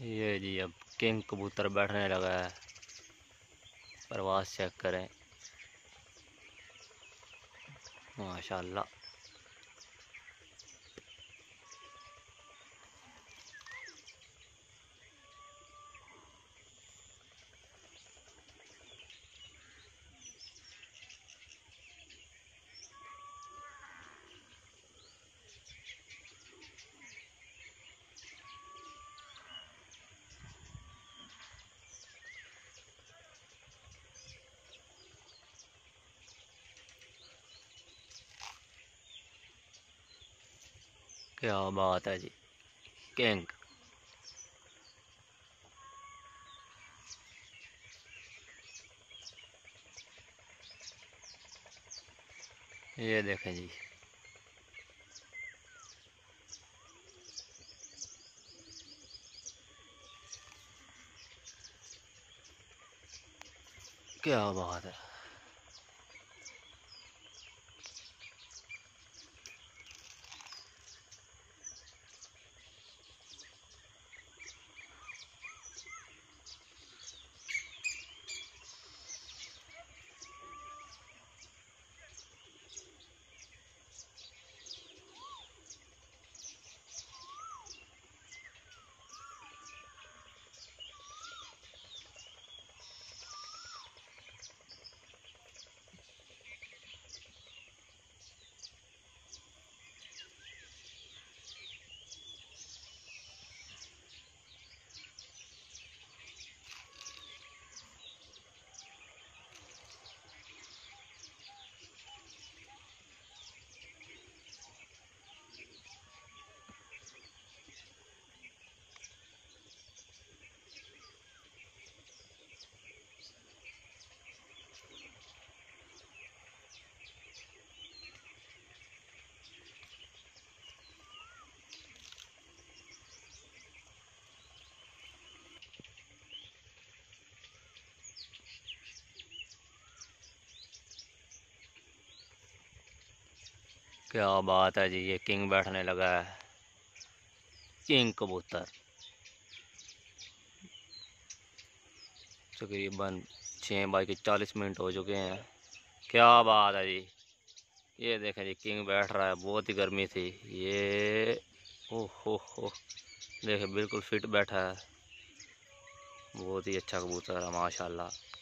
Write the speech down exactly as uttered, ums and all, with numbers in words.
ये जी अब किंग कबूतर बैठने लगा है। परवाज़ चेक करें, माशाल्लाह। क्या बात है जी, किंग। ये देखें जी, क्या बात है। क्या बात है जी, ये किंग बैठने लगा है। किंग कबूतर तकरीबन छः बाई के चालीस मिनट हो चुके हैं। क्या बात है जी, ये देखें जी, किंग बैठ रहा है। बहुत ही गर्मी थी ये। ओह हो हो, देखें बिल्कुल फिट बैठा है। बहुत ही अच्छा कबूतर है माशाल्लाह।